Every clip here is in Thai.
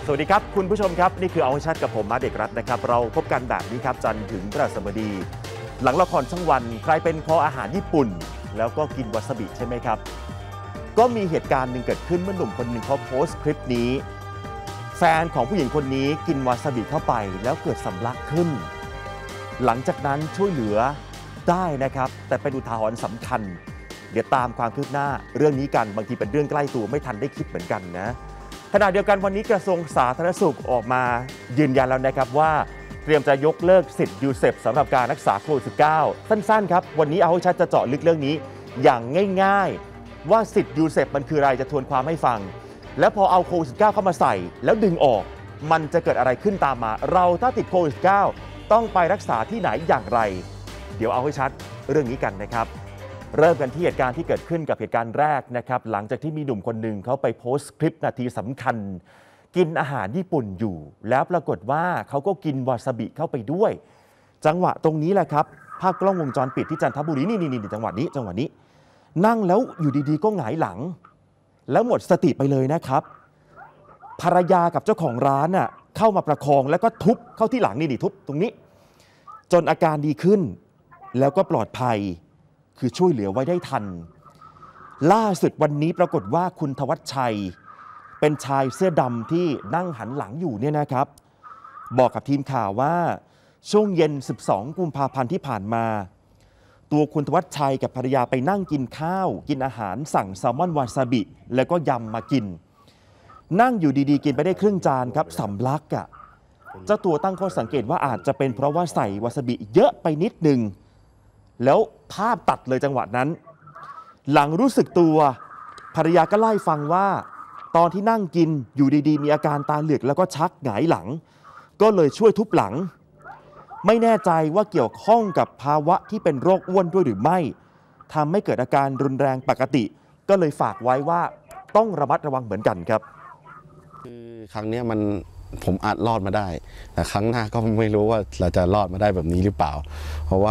สวัสดีครับคุณผู้ชมครับนี่คือเอาชัดกับผมมาเด็กรัฐนะครับเราพบกันแบบนี้ครับจันทร์ถึงพฤหัสบดีหลังละครช่องวันใครเป็นคออาหารญี่ปุ่นแล้วก็กินวาซาบิใช่ไหมครับก็มีเหตุการณ์หนึ่งเกิดขึ้นเมื่อหนุ่มคนหนึ่งเขาโพสต์คลิปนี้แฟนของผู้หญิงคนนี้กินวาซาบิเข้าไปแล้วเกิดสำลักขึ้นหลังจากนั้นช่วยเหลือได้นะครับแต่เป็นอุทาหรณ์สำคัญเดี๋ยวตามความคืบหน้าเรื่องนี้กันบางทีเป็นเรื่องใกล้ตัวไม่ทันได้คิดเหมือนกันนะขณะเดียวกันวันนี้กระทรวงสาธารณสุขออกมายืนยันแล้วนะครับว่าเตรียมจะยกเลิกสิทธิ์ยูเซปสำหรับการรักษาโควิด -19 สั้นๆครับวันนี้เอาชัดจะเจาะลึกเรื่องนี้อย่างง่ายๆว่าสิทธิ์ยูเซปมันคืออะไรจะทวนความให้ฟังแล้วพอเอาโควิด -19 เข้ามาใส่แล้วดึงออกมันจะเกิดอะไรขึ้นตามมาเราถ้าติดโควิด -19 ต้องไปรักษาที่ไหนอย่างไรเดี๋ยวเอาให้ชัดเรื่องนี้กันนะครับเริ่มกันที่เหตุการณ์ที่เกิดขึ้นกับเหตุการณ์แรกนะครับหลังจากที่มีหนุ่มคนหนึ่งเขาไปโพสต์คลิปนาทีสำคัญกินอาหารญี่ปุ่นอยู่แล้วปรากฏว่าเขาก็กินวาซาบิเข้าไปด้วยจังหวะตรงนี้แหละครับภาพกล้องวงจรปิดที่จันทบุรีนี่จังหวะนี้นั่งแล้วอยู่ดีๆก็หงายหลังแล้วหมดสติไปเลยนะครับภรรยากับเจ้าของร้านน่ะเข้ามาประคองแล้วก็ทุบเข้าที่หลังนี่ทุบตรงนี้จนอาการดีขึ้นแล้วก็ปลอดภัยคือช่วยเหลือไว้ได้ทันล่าสุดวันนี้ปรากฏว่าคุณธวัชชัยเป็นชายเสื้อดำที่นั่งหันหลังอยู่เนี่ยนะครับบอกกับทีมข่าวว่าช่วงเย็น12 กุมภาพันธ์ที่ผ่านมาตัวคุณธวัชชัยกับภรรยาไปนั่งกินข้าวกินอาหารสั่งแซลมอนวาซาบิแล้วก็ยำมากินนั่งอยู่ดีๆกินไปได้ครึ่งจานครับสำลักอ่ะเจ้าตัวตั้งข้อสังเกตว่าอาจจะเป็นเพราะว่าใส่วาซาบิเยอะไปนิดนึงแล้วภาพตัดเลยจังหวะนั้นหลังรู้สึกตัวภรรยาก็เล่าให้ฟังว่าตอนที่นั่งกินอยู่ดีๆมีอาการตาเหลือกแล้วก็ชักหงายหลังก็เลยช่วยทุบหลังไม่แน่ใจว่าเกี่ยวข้องกับภาวะที่เป็นโรคอ้วนด้วยหรือไม่ทำให้เกิดอาการรุนแรงปกติก็เลยฝากไว้ว่าต้องระมัดระวังเหมือนกันครับคือครั้งนี้ผมอาจรอดมาได้แต่ครั้งหน้าก็ไม่รู้ว่าเราจะรอดมาได้แบบนี้หรือเปล่าเพราะว่า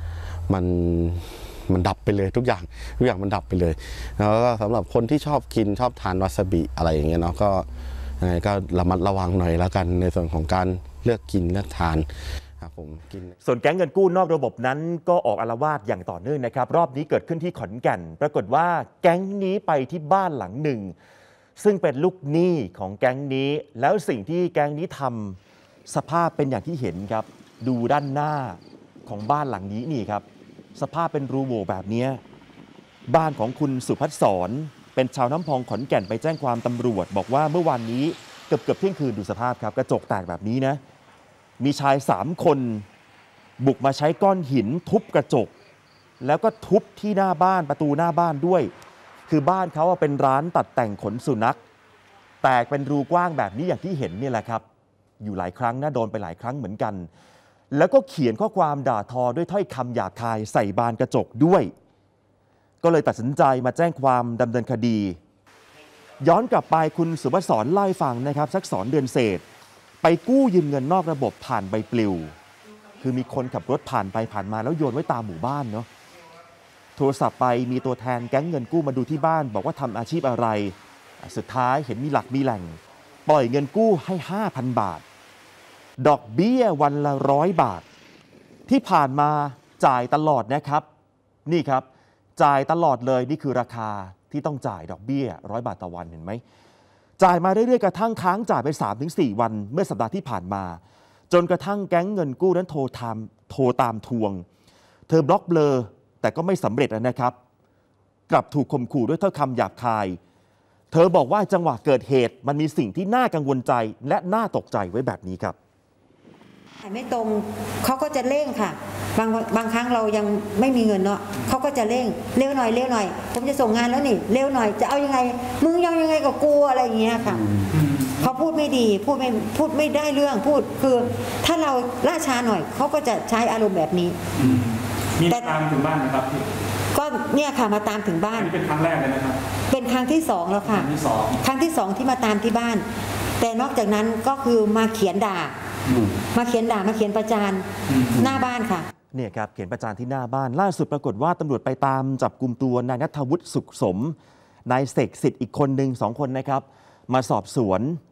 มันดับไปเลยทุกอย่างมันดับไปเลยแล้วก็สำหรับคนที่ชอบทานวาซาบิอะไรอย่างเงี้ยเนาะก็ระมัดระวังหน่อยแล้วกันในส่วนของการเลือกกินเลือกทานครับผมกินส่วนแก๊งเงินกู้นอกระบบนั้นก็ออกอาละวาดอย่างต่อเนื่องนะครับรอบนี้เกิดขึ้นที่ขอนแก่นปรากฏว่าแก๊งนี้ไปที่บ้านหลังหนึ่งซึ่งเป็นลูกหนี้ของแก๊งนี้แล้วสิ่งที่แก๊งนี้ทำสภาพเป็นอย่างที่เห็นครับดูด้านหน้าของบ้านหลังนี้นี่ครับสภาพเป็นรูโหว่แบบนี้บ้านของคุณสุภัสสรเป็นชาวน้ำพองขอนแก่นไปแจ้งความตำรวจบอกว่าเมื่อวานนี้เกือบเที่ยงคืนดูสภาพครับกระจกแตกแบบนี้นะมีชาย3 คนบุกมาใช้ก้อนหินทุบกระจกแล้วก็ทุบที่หน้าบ้านประตูหน้าบ้านด้วยคือบ้านเขาเป็นร้านตัดแต่งขนสุนัขแตกเป็นรูกว้างแบบนี้อย่างที่เห็นนี่แหละครับอยู่หลายครั้งนะโดนไปหลายครั้งเหมือนกันแล้วก็เขียนข้อความด่าทอด้วยถ้อยคำหยาบคายใส่บานกระจกด้วยก็เลยตัดสินใจมาแจ้งความดำเนินคดีย้อนกลับไปคุณสุภัสสรเล่าให้ฟังนะครับสัก2 เดือนเศษไปกู้ยืมเงินนอกระบบผ่านใบปลิวคือมีคนขับรถผ่านไปผ่านมาแล้วโยนไว้ตามหมู่บ้านเนาะโทรศัพท์ไปมีตัวแทนแก๊งเงินกู้มาดูที่บ้านบอกว่าทำอาชีพอะไรสุดท้ายเห็นมีหลักมีแหล่งปล่อยเงินกู้ให้ 5,000 บาทดอกเบี้ยวันละ100 บาทที่ผ่านมาจ่ายตลอดนะครับนี่ครับจ่ายตลอดเลยนี่คือราคาที่ต้องจ่ายดอกเบี้ย100 บาทต่อวันเห็นไหมจ่ายมาเรื่อยๆกระทั่งค้างจ่ายไป 3-4 วันเมื่อสัปดาห์ที่ผ่านมาจนกระทั่งแก๊งเงินกู้นั้นโทรตามทวงเธอบล็อกเบลอแต่ก็ไม่สำเร็จนะครับกลับถูกข่มขู่ด้วยถ้อยคำหยาบคายเธอบอกว่าจังหวะเกิดเหตุมันมีสิ่งที่น่ากังวลใจและน่าตกใจไว้แบบนี้ครับไม่ตรงเขาก็จะเร่งค่ะบางครั้งเรายังไม่มีเงินเนาะเขาก็จะเร่งเร็วหน่อยผมจะส่งงานแล้วนี่เร็วหน่อยจะเอายังไงมึงยังไงกับกูอะไรอย่างเงี้ยค่ะเขาพูดไม่ดีพูดไม่ได้เรื่องพูดคือถ้าเราล่าช้าหน่อยเขาก็จะใช้อารมณ์แบบนี้มีตามถึงบ้านนะครับก็เนี่ยค่ะมาตามถึงบ้านนี่เป็นครั้งแรกเลยนะครับเป็นครั้งที่2แล้วค่ะครั้งที่2ที่มาตามที่บ้านแต่นอกจากนั้นก็คือมาเขียนด่ามาเขียนประจานหน้าบ้านค่ะเนี่ยครับเขียนประจานที่หน้าบ้านล่าสุดปรากฏว่าตำรวจไปตามจับกุมตัวนายณัฐวุฒิสุขสมนายเสกสิทธิ์อีกคนหนึ่ง2 คนนะครับมาสอบสวน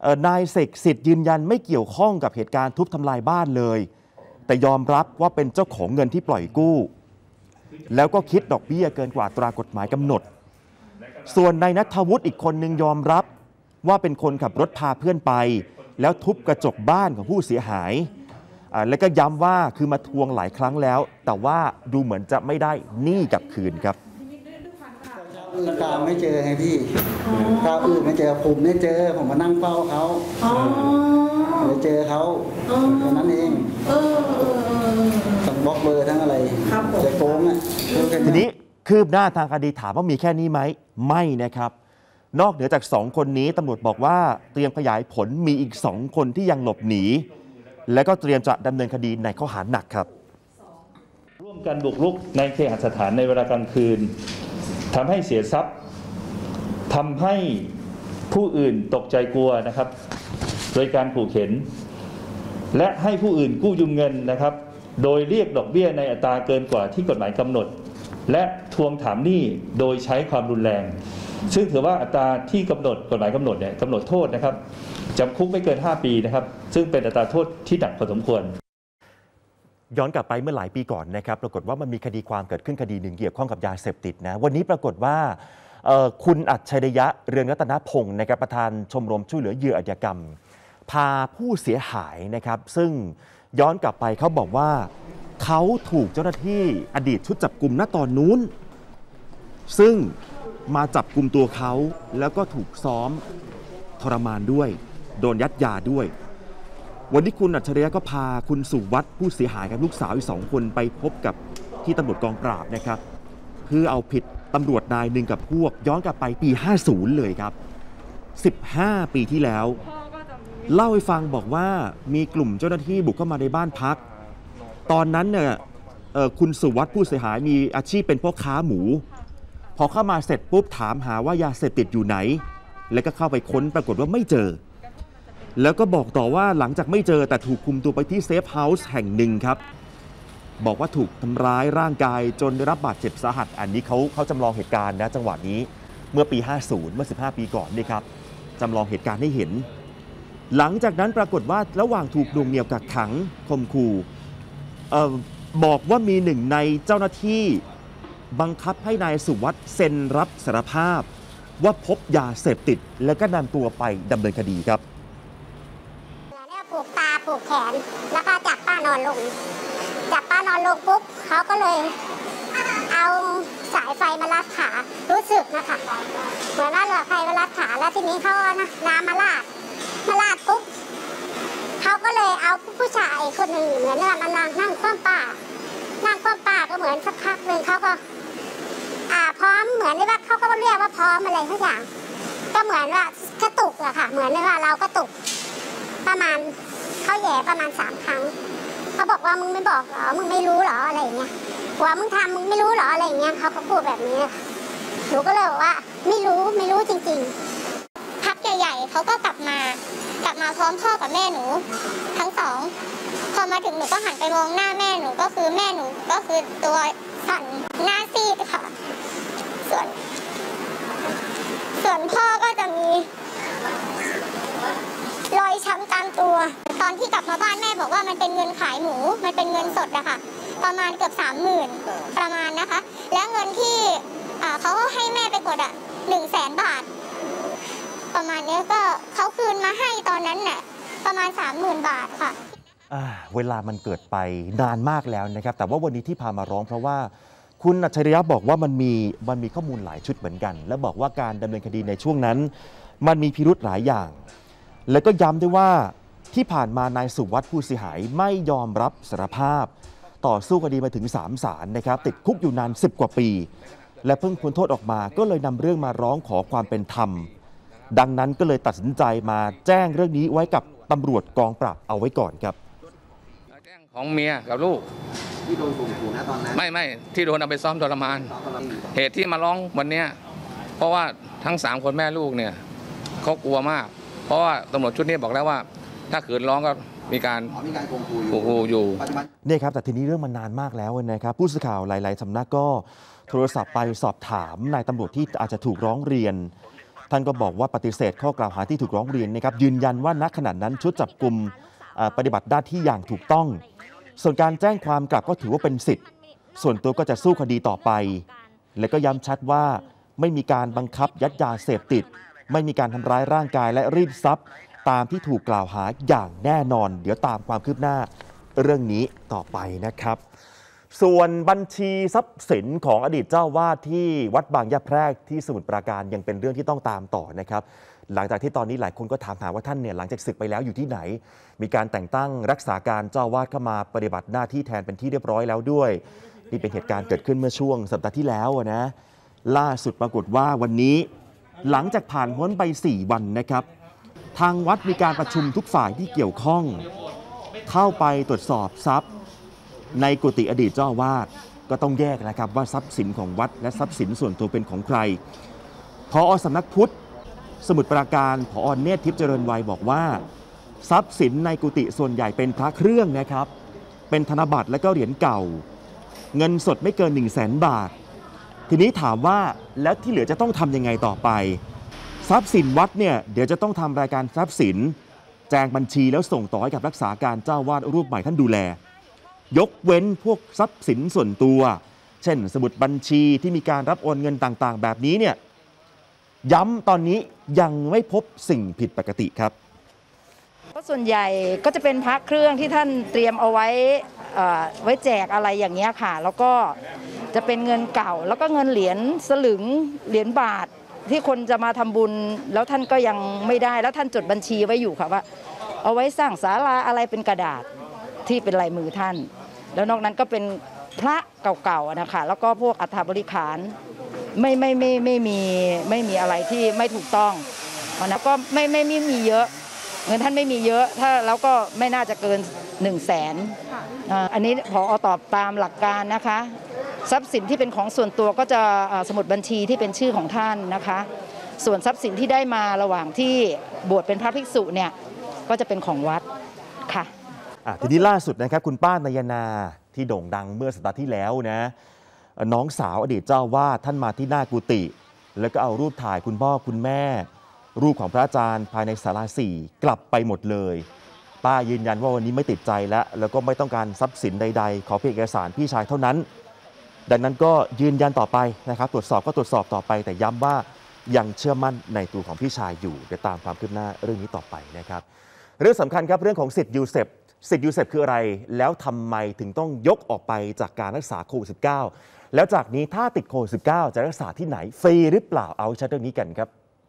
นายเสกสิทธิ์ยืนยันไม่เกี่ยวข้องกับเหตุการณ์ทุบทำลายบ้านเลยแต่ยอมรับว่าเป็นเจ้าของเงินที่ปล่อยกู้แล้วก็คิดดอกเบี้ยเกินกว่าอัตรากฎหมายกำหนดส่วนนายณัฐวุฒิอีกคนนึงยอมรับว่าเป็นคนขับรถพาเพื่อนไปแล้วทุบกระจกบ้านของผู้เสียหายแล้วก็ย้ำว่าคือมาทวงหลายครั้งแล้วแต่ว่าดูเหมือนจะไม่ได้หนี้กลับคืนครับอื่นตามไม่เจอไงพี่เจ้าอื่นไม่เจอผมไม่เจอผมมานั่งเฝ้าเขาไม่เจอเขาแค่นั้นเองทั้งบล็อกเบอร์ทั้งอะไรจะโกงอ่ะทีนี้คืบหน้าทางคดีถามว่ามีแค่นี้ไหมไม่นะครับนอกเหนือจาก2คนนี้ตำรวจบอกว่าเตรียมขยายผลมีอีก2คนที่ยังหลบหนีและก็เตรียมจะดำเนินคดีในข้อหาหนักครับร่วมกันบุกรุกในเคหสถานในเวลากลางคืนทำให้เสียทรัพย์ทำให้ผู้อื่นตกใจกลัวนะครับโดยการขู่เข็นและให้ผู้อื่นกู้ยืมเงินนะครับโดยเรียกดอกเบี้ยในอัตราเกินกว่าที่กฎหมายกำหนดและทวงถามหนี้โดยใช้ความรุนแรงซึ่งถือว่าอัตราที่กำหนดกฎหมายกำหนดเนี่ยกำหนดโทษนะครับจำคุกไม่เกิน5 ปีนะครับซึ่งเป็นอัตราโทษที่หนักพอสมควรย้อนกลับไปเมื่อหลายปีก่อนนะครับปรากฏว่ามันมีคดีความเกิดขึ้นคดีหนึ่งเกี่ยวข้องกับยาเสพติดนะวันนี้ปรากฏว่าคุณอัจฉริยะเรืองรัตนพงศ์นะครับประธานชมรมช่วยเหลือเหยื่ออาชญากรรมพาผู้เสียหายนะครับซึ่งย้อนกลับไปเขาบอกว่าเขาถูกเจ้าหน้าที่อดีตชุดจับกุมณตอนนู้นซึ่งมาจับกุมตัวเขาแล้วก็ถูกซ้อมทรมานด้วยโดนยัดยาด้วยวันนี้คุณอัจฉริยะก็พาคุณสุวัฒน์ผู้เสียหายกับลูกสาวอีก2 คนไปพบกับที่ตำรวจกองปราบนะครับเพื่อเอาผิดตำรวจนายหนึ่งกับพวกย้อนกลับไปปี 50 เลยครับ15 ปีที่แล้วเล่าให้ฟังบอกว่ามีกลุ่มเจ้าหน้าที่บุกเข้ามาในบ้านพักตอนนั้นเนี่ยคุณสุวัฒน์ผู้เสียหายมีอาชีพเป็นพ่อค้าหมูพอเข้ามาเสร็จปุ๊บถามหาว่ายาเสพติดอยู่ไหนแล้วก็เข้าไปค้นปรากฏว่าไม่เจอแล้วก็บอกต่อว่าหลังจากไม่เจอแต่ถูกคุมตัวไปที่เซฟเฮาส์แห่งหนึ่งครับบอกว่าถูกทำร้ายร่างกายจนได้รับบาดเจ็บสาหัสอันนี้เขาจำลองเหตุการณ์นะจังหวะนี้เมื่อปี 50 เมื่อ 15 ปีก่อนนี่ครับจำลองเหตุการณ์ให้เห็นหลังจากนั้นปรากฏว่าระหว่างถูกดวงเหนี่ยวกักขังข่มขู่บอกว่ามีหนึ่งในเจ้าหน้าที่บังคับให้นายสุวัฒน์เซ็นรับสารภาพว่าพบยาเสพติดแล้วก็นำตัวไปดำเนินคดีครับผูกตาผูกแขนแล้วก็จับป้านอนลงปุ๊บเขาก็เลยเอาสายไฟมารัดขารู้สึกนะคะเหมือนว่าใครมารัดขาแล้วทีนี้เขาน้ำมาลาดปุ๊บเขาก็เลยเอาผู้ชายคนหนึ่งเหมือนว่ามันนั่งคว่ำป้าก็เหมือนสักพักหนึ่งเขาก็พร้อมเหมือนว่าเขาก็เรียกว่าพร้อมอะไรทุกอย่างก็เหมือนว่ากระตุกอะค่ะเหมือนว่าเรากระตุกประมาณเขาแย่ประมาณ3 ครั้งเขาบอกว่ามึงไม่บอกเหรอมึงไม่รู้เหรออะไรอย่างเงี้ยว่ามึงทำมึงไม่รู้เหรออะไรอย่างเงี้ยเขาก็พูดแบบนี้หนูก็เลยบอกว่าไม่รู้จริงๆพักใหญ่ๆเขาก็กลับมาพร้อมพ่อกับแม่หนูทั้ง2พอมาถึงหนูก็หันไปมองหน้าแม่หนูก็คือแม่หนูก็คือตัวสั่นหน้าซีดค่ะส่วนพ่อก็จะมีรอยช้ำตามตัวตอนที่กลับมาบ้านแม่บอกว่ามันเป็นเงินขายหมูมันเป็นเงินสดอะค่ะประมาณเกือบ30,000ประมาณนะคะและเงินที่เขาให้แม่ไปกด100,000 บาทประมาณนี้ก็เขาคืนมาให้ตอนนั้นน่ะประมาณ30,000 บาทค่ะเวลามันเกิดไปนานมากแล้วนะครับแต่ว่าวันนี้ที่พามาร้องเพราะว่าคุณอัจฉริยะบอกว่ามันมีข้อมูลหลายชุดเหมือนกันและบอกว่าการดำเนินคดีในช่วงนั้นมันมีพิรุธหลายอย่างแล้วก็ย้ำด้วยว่าที่ผ่านมานายสุวัฒน์ผู้เสียหายไม่ยอมรับสารภาพต่อสู้คดีมาถึง3 ศาลนะครับติดคุกอยู่นาน10 กว่าปีและเพิ่งพ้นโทษออกมาก็เลยนำเรื่องมาร้องขอความเป็นธรรมดังนั้นก็เลยตัดสินใจมาแจ้งเรื่องนี้ไว้กับตำรวจกองปราบเอาไว้ก่อนครับแจ้งของเมียกับลูกที่โดนข่มขู่นะตอนนั้นไม่ที่โดนเอาไปซ้อมทรมานเหตุที่มาร้องวันนี้เพราะว่าทั้ง3 คนแม่ลูกเนี่ยเขากลัวมากเพราะว่าตำรวจชุดนี้บอกแล้วว่าถ้าขืนร้องก็มีการข่มขู่อยู่นี่ครับแต่ทีนี้เรื่องมันนานมากแล้วนะครับผู้สื่อข่าวหลายๆสำนักก็โทรศัพท์ไปสอบถามนายตำรวจที่อาจจะถูกร้องเรียนท่านก็บอกว่าปฏิเสธข้อกล่าวหาที่ถูกร้องเรียนนะครับยืนยันว่าณขณะนั้นชุดจับกุมปฏิบัติหน้าที่อย่างถูกต้องส่วนการแจ้งความกลับก็ถือว่าเป็นสิทธิ์ส่วนตัวก็จะสู้คดีต่อไปและก็ย้ำชัดว่าไม่มีการบังคับยัดยาเสพติดไม่มีการทำร้ายร่างกายและรีดทรัพย์ตามที่ถูกกล่าวหาอย่างแน่นอนเดี๋ยวตามความคืบหน้าเรื่องนี้ต่อไปนะครับส่วนบัญชีทรัพย์สินของอดีตเจ้าวาดที่วัดบางยะแพรกที่สมุทรปราการยังเป็นเรื่องที่ต้องตามต่อนะครับหลังจากที่ตอนนี้หลายคนก็ถามหาว่าท่านเนี่ยหลังจากศึกไปแล้วอยู่ที่ไหนมีการแต่งตั้งรักษาการเจ้าวาดเข้ามาปฏิบัติหน้าที่แทนเป็นที่เรียบร้อยแล้วด้วยนี่เป็นเหตุการณ์เกิดขึ้นเมื่อช่วงสัปดาห์ที่แล้วนะล่าสุดปรากฏว่าวันนี้หลังจากผ่านพ้นไป4 วันนะครับทางวัดมีการประชุมทุกฝ่ายที่เกี่ยวข้องเข้าไปตรวจสอบทรัพย์ในกุฏิอดีตเจ้าอาวาสก็ต้องแยกนะครับว่าทรัพย์สินของวัดและทรัพย์สินส่วนตัวเป็นของใครผอ.สำนักพุทธสมุทรปราการผอ.เนตรทิพย์เจริญวัยบอกว่าทรัพย์สินในกุฏิส่วนใหญ่เป็นพระเครื่องนะครับเป็นธนบัตรและก็เหรียญเก่าเงินสดไม่เกิน 100,000 บาททีนี้ถามว่าแล้วที่เหลือจะต้องทำยังไงต่อไปทรัพย์สินวัดเนี่ยเดี๋ยวจะต้องทำรายการทรัพย์สินแจงบัญชีแล้วส่งต่อให้กับรักษาการเจ้าวาดรูปใหม่ท่านดูแลยกเว้นพวกทรัพย์สินส่วนตัวเช่นสมุดบัญชีที่มีการรับโอนเงินต่างๆแบบนี้เนี่ยย้ำตอนนี้ยังไม่พบสิ่งผิดปกติครับก็ส่วนใหญ่ก็จะเป็นพระเครื่องที่ท่านเตรียมเอาไว้แจกอะไรอย่างเงี้ยค่ะแล้วก็จะเป็นเงินเก่าแล้วก็เงินเหรียญสลึงเหรียญบาทที่คนจะมาทำบุญแล้วท่านก็ยังไม่ได้แล้วท่านจดบัญชีไว้อยู่ค่ะว่าเอาไว้สร้างศาลาอะไรเป็นกระดาษที่เป็นลายมือท่านแล้วนอกนั้นก็เป็นพระเก่าๆนะคะแล้วก็พวกอัฐบริขารไม่มีอะไรที่ไม่ถูกต้องนะก็ไม่มีเยอะเงินท่านไม่มีเยอะถ้าแล้วก็ไม่น่าจะเกิน 100,000อันนี้ผอ.ตอบตามหลักการนะคะทรัพย์สินที่เป็นของส่วนตัวก็จะสมุดบัญชีที่เป็นชื่อของท่านนะคะส่วนทรัพย์สินที่ได้มาระหว่างที่บวชเป็นพระภิกษุเนี่ยก็จะเป็นของวัดค่ะทีนี้ล่าสุดนะครับคุณป้านายนาที่โด่งดังเมื่อสัปดาห์ที่แล้วนะน้องสาวอดีตเจ้าวาดท่านมาที่หน้ากุฏิแล้วก็เอารูปถ่ายคุณพ่อคุณแม่รูปของพระอาจารย์ภายในศาลา4กลับไปหมดเลยป้ายืนยันว่าวันนี้ไม่ติดใจแล้วก็ไม่ต้องการทรัพย์สินใดๆขอเพียงเอกสารพี่ชายเท่านั้นดังนั้นก็ยืนยันต่อไปนะครับตรวจสอบก็ตรวจสอบต่อไปแต่ย้ำว่ายังเชื่อมั่นในตัวของพี่ชายอยู่เดี๋ยวตามความคืบหน้าเรื่องนี้ต่อไปนะครับเรื่องสำคัญครับเรื่องของสิทธิ์ยูเซปคืออะไรแล้วทำไมถึงต้องยกออกไปจากการรักษาโควิด -19 แล้วจากนี้ถ้าติดโควิด -19 จะรักษาที่ไหนฟรีหรือเปล่าเอาชัดเรื่องนี้กันครับ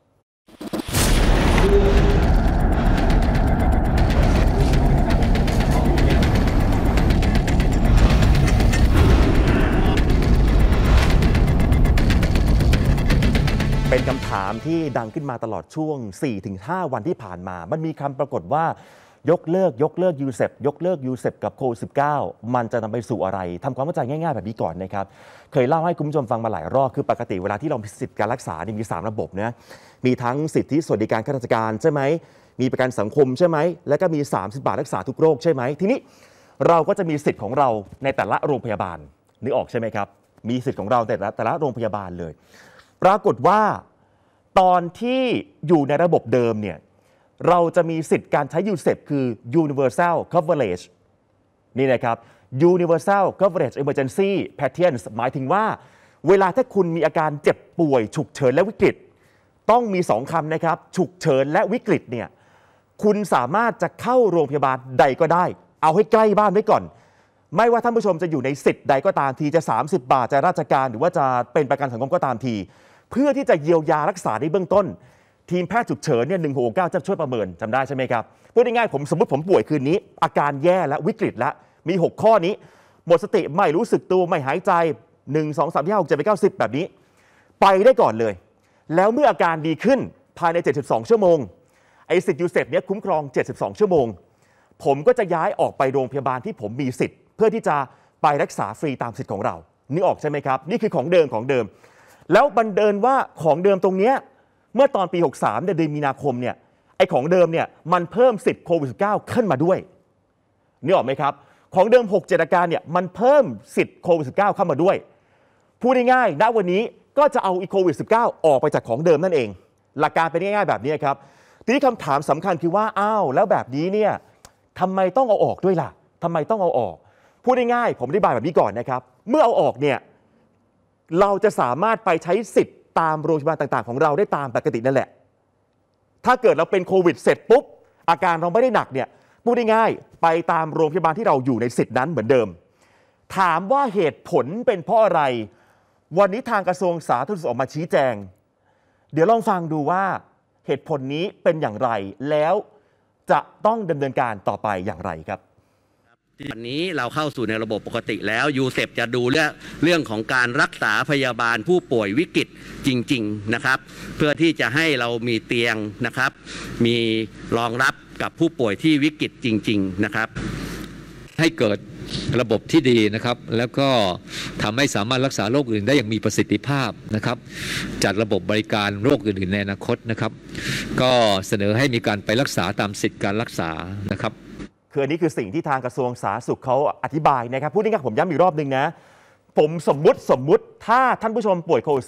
เป็นคำถามที่ดังขึ้นมาตลอดช่วง 4-5 วันที่ผ่านมามันมีคำปรากฏว่ายกเลิกยูเซปกับโควิด -19 มันจะนำไปสู่อะไรทำความเข้าใจง่ายๆแบบนี้ก่อนนะครับเคยเล่าให้คุณผู้ชมฟังมาหลายรอบคือปกติเวลาที่เรามีสิทธิการรักษามี 3 ระบบนะมีทั้งสิทธิสวัสดิการข้าราชการใช่ไหมมีประกันสังคมใช่ไหมแล้วก็มี30 บาทรักษาทุกโรคใช่ไหมทีนี้เราก็จะมีสิทธิ์ของเราในแต่ละโรงพยาบาลนึกออกใช่ไหมครับมีสิทธิ์ของเราแต่ละโรงพยาบาลเลยปรากฏว่าตอนที่อยู่ในระบบเดิมเนี่ยเราจะมีสิทธิ์การใช้ยูเซปคือ Universal Coverage นี่นะครับ Universal Coverage Emergency Patients หมายถึงว่าเวลาถ้าคุณมีอาการเจ็บป่วยฉุกเฉินและวิกฤตต้องมี2 คำนะครับฉุกเฉินและวิกฤตเนี่ยคุณสามารถจะเข้าโรงพยาบาลใดก็ได้เอาให้ใกล้บ้านไว้ก่อนไม่ว่าท่านผู้ชมจะอยู่ในสิทธิ์ใดก็ตามทีจะ30 บาทจะราชการหรือว่าจะเป็นประกันสังคมก็ตามทีเพื่อที่จะเยียวยารักษาในเบื้องต้นทีมแพทย์ฉุกเฉินเนี่ย169จะช่วยประเมินจำได้ใช่ไหมครับพูดง่ายๆสมมติผมป่วยคืนนี้อาการแย่และวิกฤตแล้วมี6 ข้อนี้หมดสติไม่รู้สึกตัวไม่หายใจ1 2 3 4 5 6 7 8 9 10แบบนี้ไปได้ก่อนเลยแล้วเมื่ออาการดีขึ้นภายใน72 ชั่วโมงไอ้สิทธิ์ยูเซปเนี่ยคุ้มครอง72 ชั่วโมงผมก็จะย้ายออกไปโรงพยาบาลที่ผมมีสิทธิ์เพื่อที่จะไปรักษาฟรีตามสิทธิ์ของเรานึกออกใช่ไหมครับนี่คือของเดิมแล้วบันเดินว่าของเดิมตรงนี้เมื่อตอนปี63เดือนมีนาคมเนี่ยไอ้ของเดิมเนี่ยมันเพิ่มสิทธิ์โควิด -19 ขึ้นมาด้วยนึกออกไหมครับของเดิม6-7 อาการเนี่ยมันเพิ่มสิทธิ์โควิด -19 เข้ามาด้วยพูดง่ายๆณวันนี้ก็จะเอาโควิด -19 ออกไปจากของเดิมนั่นเองหลักการเป็นง่ายๆแบบนี้ครับทีนี้คำถามสำคัญคือว่าอ้าวแล้วแบบนี้เนี่ยทำไมต้องเอาออกด้วยล่ะทำไมต้องเอาออกพูดง่ายๆผมอธิบายแบบนี้ก่อนนะครับเมื่อเอาออกเนี่ยเราจะสามารถไปใช้สิทธิ์ตามโรงพยาบาลต่างๆของเราได้ตามปกตินั่นแหละถ้าเกิดเราเป็นโควิดเสร็จปุ๊บอาการเราไม่ได้หนักเนี่ยพูดง่ายๆไปตามโรงพยาบาลที่เราอยู่ในสิทธิ์นั้นเหมือนเดิมถามว่าเหตุผลเป็นเพราะอะไรวันนี้ทางกระทรวงสาธารณสุขออกมาชี้แจงเดี๋ยวลองฟังดูว่าเหตุผลนี้เป็นอย่างไรแล้วจะต้องดำเนินการต่อไปอย่างไรครับวันนี้เราเข้าสู่ในระบบปกติแล้วยูเซปจะดูเรื่องของการรักษาพยาบาลผู้ป่วยวิกฤตจริงๆนะครับเพื่อที่จะให้เรามีเตียงนะครับมีรองรับกับผู้ป่วยที่วิกฤตจริงๆนะครับให้เกิดระบบที่ดีนะครับแล้วก็ทำให้สามารถรักษาโรคอื่นได้อย่างมีประสิทธิภาพนะครับจัดระบบบริการโรคอื่นๆในอนาคตนะครับก็เสนอให้มีการไปรักษาตามสิทธิการรักษานะครับคืออันนี้คือสิ่งที่ทางกระทรวงสาธารณสุขเขาอธิบายนะครับพูดง่ายๆผมย้ำอีกรอบนึงนะผมสมมุติถ้าท่านผู้ชมป่วยโควิด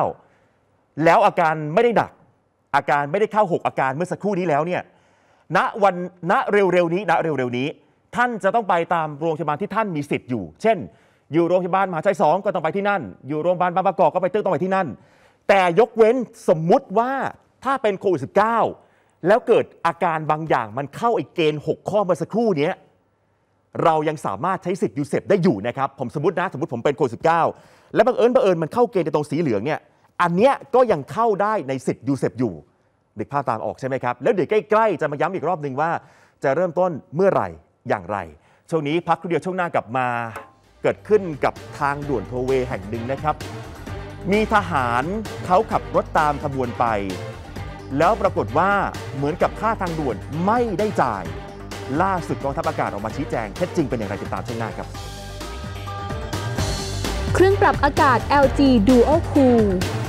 -19 แล้วอาการไม่ได้หนักอาการไม่ได้เข้า6อาการเมื่อสักครู่นี้แล้วเนี่ยณเร็วๆนี้ท่านจะต้องไปตามโรงพยาบาลที่ท่านมีสิทธิ์อยู่เช่นอยู่โรงพยาบาลมหาชัย2ก็ต้องไปที่นั่นอยู่โรงพยาบาลบางประกอบก็ต้องไปที่นั่นแต่ยกเว้นสมมุติว่าถ้าเป็นโควิด -19 แล้วเกิดอาการบางอย่างมันเข้าไอ้เกณฑ์6ข้อเมื่อสักครู่นี้เรายังสามารถใช้สิทธิ์ยูเซปได้อยู่นะครับผมสมมติผมเป็นโควิด -19 แล้วบังเอิญมันเข้าเกณฑ์ในตรงสีเหลืองเนี่ยอันเนี้ยก็ยังเข้าได้ในสิทธิ์ยูเซปอยู่นึกภาพตามออกใช่ไหมครับแล้วเดี๋ยวใกล้ๆจะมาย้ำอีกรอบนึงว่าจะเริ่มต้นเมื่อไหร่อย่างไรช่วงนี้พักครู่เดียวช่วงหน้ากลับมาเกิดขึ้นกับทางด่วนโทเวย์แห่งหนึ่งนะครับมีทหารเขาขับรถตามขบวนไปแล้วปรากฏว่าเหมือนกับค่าทางด่วนไม่ได้จ่ายล่าสุดกองทัพอากาศออกมาชี้แจงเท็จจริงเป็นอย่างไรติดตามช่วงหน้าครับเครื่องปรับอากาศ LG Duo Cool